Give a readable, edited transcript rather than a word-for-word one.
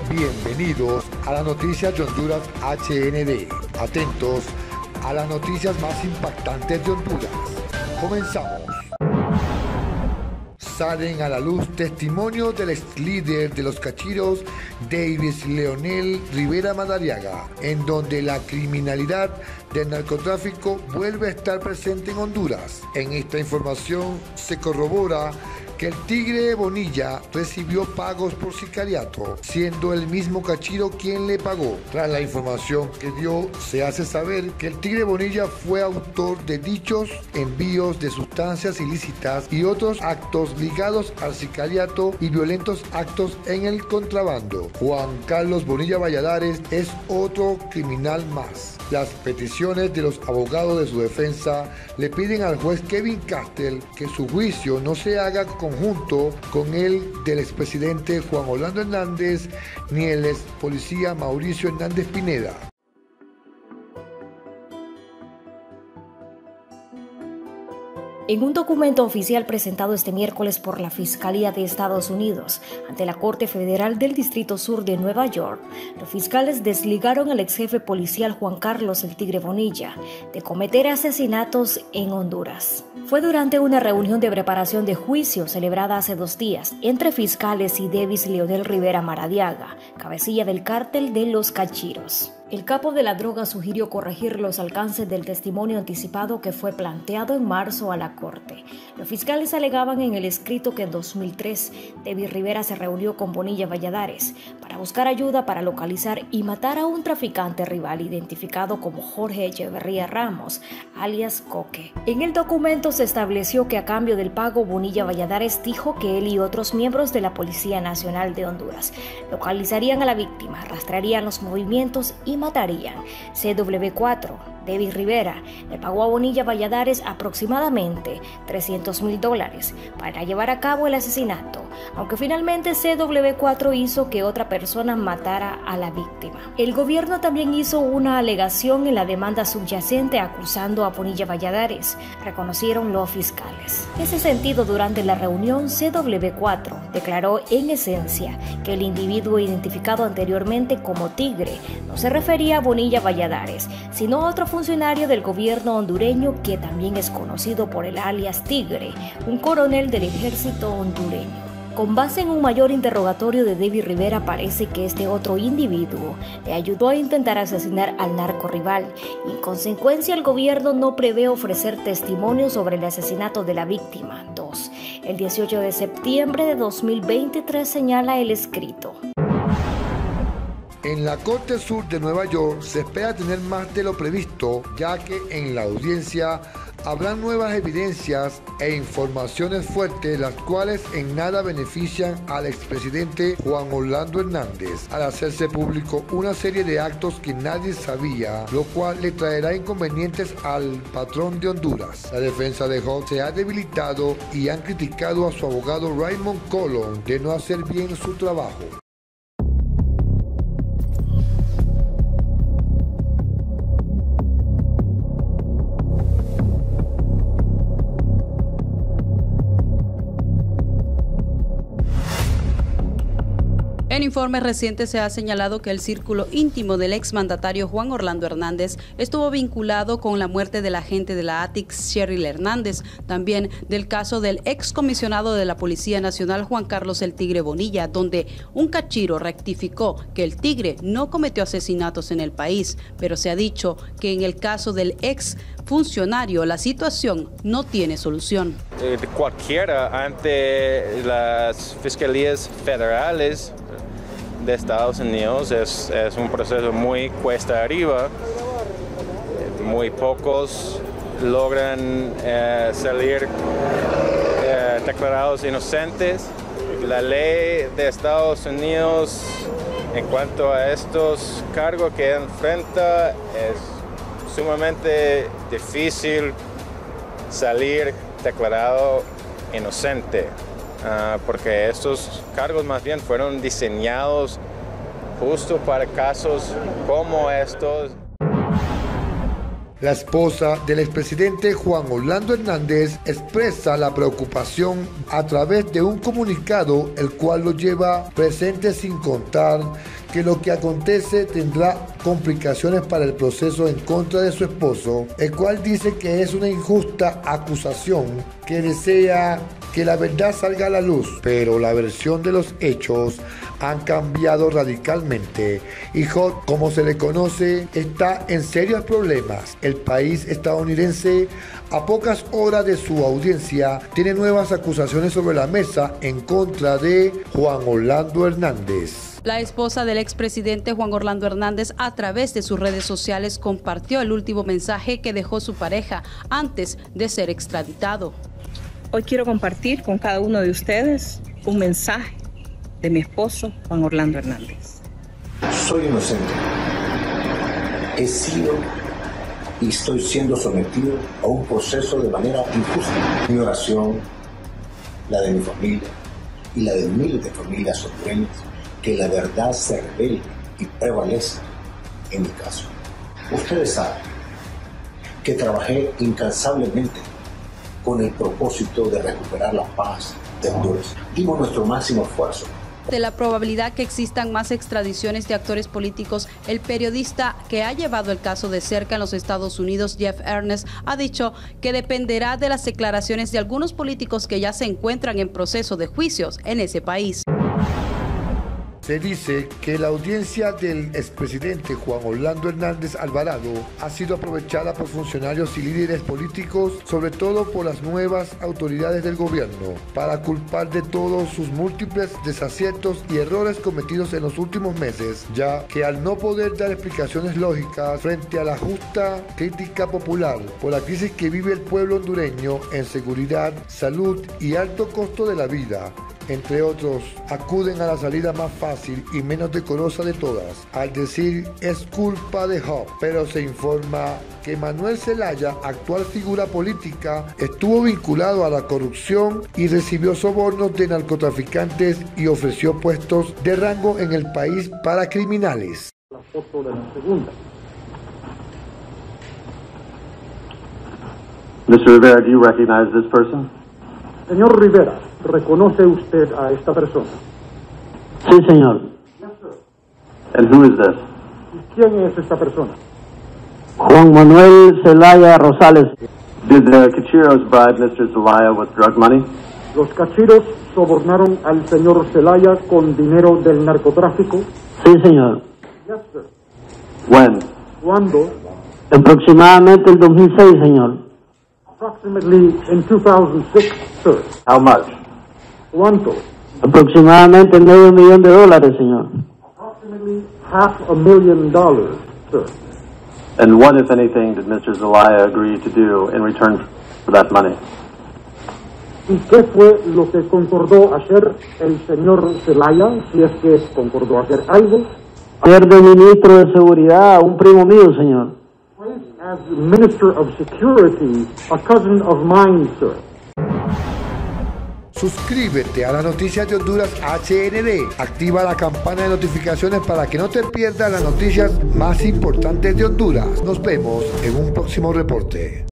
Bienvenidos a las noticias de Honduras HND. Atentos a las noticias más impactantes de Honduras. Comenzamos. Salen a la luz testimonios del ex líder de los cachiros, Davis Leonel Rivera Madariaga, en donde la criminalidad del narcotráfico vuelve a estar presente en Honduras. En esta información se corrobora que el Tigre Bonilla recibió pagos por sicariato, siendo el mismo cachiro quien le pagó. Tras la información que dio, se hace saber que el Tigre Bonilla fue autor de dichos envíos de sustancias ilícitas y otros actos ligados al sicariato y violentos actos en el contrabando. Juan Carlos Bonilla Valladares es otro criminal más. Las peticiones de los abogados de su defensa le piden al juez Kevin Castell que su juicio no se haga conjunto con el del expresidente Juan Orlando Hernández ni el ex policía Mauricio Hernández Pineda. En un documento oficial presentado este miércoles por la Fiscalía de Estados Unidos ante la Corte Federal del Distrito Sur de Nueva York, los fiscales desligaron al ex jefe policial Juan Carlos El Tigre Bonilla de cometer asesinatos en Honduras. Fue durante una reunión de preparación de juicio celebrada hace 2 días entre fiscales y Davis Leonel Rivera Madariaga, cabecilla del cártel de los Cachiros. El capo de la droga sugirió corregir los alcances del testimonio anticipado que fue planteado en marzo a la Corte. Los fiscales alegaban en el escrito que en 2003 Davis Rivera se reunió con Bonilla Valladares para buscar ayuda para localizar y matar a un traficante rival identificado como Jorge Echeverría Ramos, alias Coque. En el documento se estableció que a cambio del pago, Bonilla Valladares dijo que él y otros miembros de la Policía Nacional de Honduras localizarían a la víctima, rastrearían los movimientos y matarían. CW4, Davis Rivera, le pagó a Bonilla Valladares aproximadamente $300,000 para llevar a cabo el asesinato, aunque finalmente CW4 hizo que otra persona matara a la víctima. El gobierno también hizo una alegación en la demanda subyacente acusando a Bonilla Valladares, reconocieron los fiscales. En ese sentido, durante la reunión, CW4 declaró en esencia que el individuo identificado anteriormente como Tigre no se refería a Bonilla Valladares, sino a otro funcionario del gobierno hondureño que también es conocido por el alias Tigre, un coronel del ejército hondureño. Con base en un mayor interrogatorio de Davis Rivera, parece que este otro individuo le ayudó a intentar asesinar al narcorrival y en consecuencia el gobierno no prevé ofrecer testimonio sobre el asesinato de la víctima. 2. El 18 de septiembre de 2023 señala el escrito. En la Corte Sur de Nueva York se espera tener más de lo previsto, ya que en la audiencia habrán nuevas evidencias e informaciones fuertes, las cuales en nada benefician al expresidente Juan Orlando Hernández, al hacerse público una serie de actos que nadie sabía, lo cual le traerá inconvenientes al patrón de Honduras. La defensa de Holt se ha debilitado y han criticado a su abogado Raymond Colón de no hacer bien su trabajo. En informes recientes se ha señalado que el círculo íntimo del exmandatario Juan Orlando Hernández estuvo vinculado con la muerte del agente de la ATIC, Cheryl Hernández, también del caso del excomisionado de la Policía Nacional Juan Carlos El Tigre Bonilla, donde un cachiro rectificó que el Tigre no cometió asesinatos en el país, pero se ha dicho que en el caso del ex funcionario la situación no tiene solución. Cualquiera ante las fiscalías federales de Estados Unidos es un proceso muy cuesta arriba. Muy pocos logran salir declarados inocentes. La ley de Estados Unidos en cuanto a estos cargos que enfrenta es sumamente difícil salir declarado inocente. Porque estos cargos más bien fueron diseñados justo para casos como estos. La esposa del expresidente Juan Orlando Hernández expresa la preocupación a través de un comunicado, el cual lo lleva presente sin contar que lo que acontece tendrá complicaciones para el proceso en contra de su esposo, el cual dice que es una injusta acusación, que desea que la verdad salga a la luz, pero la versión de los hechos han cambiado radicalmente y Hot, como se le conoce, está en serios problemas. El país estadounidense, a pocas horas de su audiencia, tiene nuevas acusaciones sobre la mesa en contra de Juan Orlando Hernández. La esposa del expresidente Juan Orlando Hernández, a través de sus redes sociales, compartió el último mensaje que dejó su pareja antes de ser extraditado. Hoy quiero compartir con cada uno de ustedes un mensaje de mi esposo Juan Orlando Hernández. Soy inocente. He sido y estoy siendo sometido a un proceso de manera injusta. Mi oración, la de mi familia y la de miles de familias hondureñas, que la verdad se revele y prevalezca en mi caso. Ustedes saben que trabajé incansablemente con el propósito de recuperar la paz de Honduras. Dimos nuestro máximo esfuerzo. De la probabilidad que existan más extradiciones de actores políticos, el periodista que ha llevado el caso de cerca en los Estados Unidos, Jeff Ernest, ha dicho que dependerá de las declaraciones de algunos políticos que ya se encuentran en proceso de juicios en ese país. Se dice que la audiencia del expresidente Juan Orlando Hernández Alvarado ha sido aprovechada por funcionarios y líderes políticos, sobre todo por las nuevas autoridades del gobierno, para culpar de todos sus múltiples desaciertos y errores cometidos en los últimos meses, ya que al no poder dar explicaciones lógicas frente a la justa crítica popular por la crisis que vive el pueblo hondureño en seguridad, salud y alto costo de la vida, entre otros, acuden a la salida más fácil y menos decorosa de todas, al decir es culpa de Hop, pero se informa que Manuel Zelaya, actual figura política, estuvo vinculado a la corrupción y recibió sobornos de narcotraficantes y ofreció puestos de rango en el país para criminales. La foto de la segunda. Mr. Rivera, do you recognize this person? Señor Rivera, ¿reconoce usted a esta persona? Sí, señor. Yes, sir. And who is this? ¿Y quién es esta persona? Juan Manuel Zelaya Rosales. Did the Cachiros bribe Mr. Zelaya with drug money? Los cachiros sobornaron al señor Zelaya con dinero del narcotráfico. Sí, señor. Yes, sir. When? ¿Cuándo? Aproximadamente el 2006, señor. Approximately in 2006, sir. How much? ¿Cuánto? Aproximadamente $500,000, señor. Approximately $500,000, sir. And what, if anything, did Mr. Zelaya agree to do in return for that money? ¿Y qué fue lo que concordó hacer el señor Zelaya, si es que concordó hacer algo? Ser de ministro de seguridad a un primo mío, señor. As Minister of Security, a cousin of mine, sir. Suscríbete a las noticias de Honduras HND. Activa la campana de notificaciones para que no te pierdas las noticias más importantes de Honduras. Nos vemos en un próximo reporte.